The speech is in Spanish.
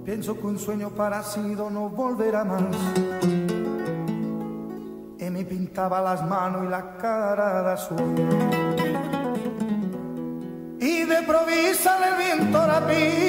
Pienso que un sueño parecido no volverá más. Y me pintaba las manos y la cara de azul. Y de provisa el viento rapí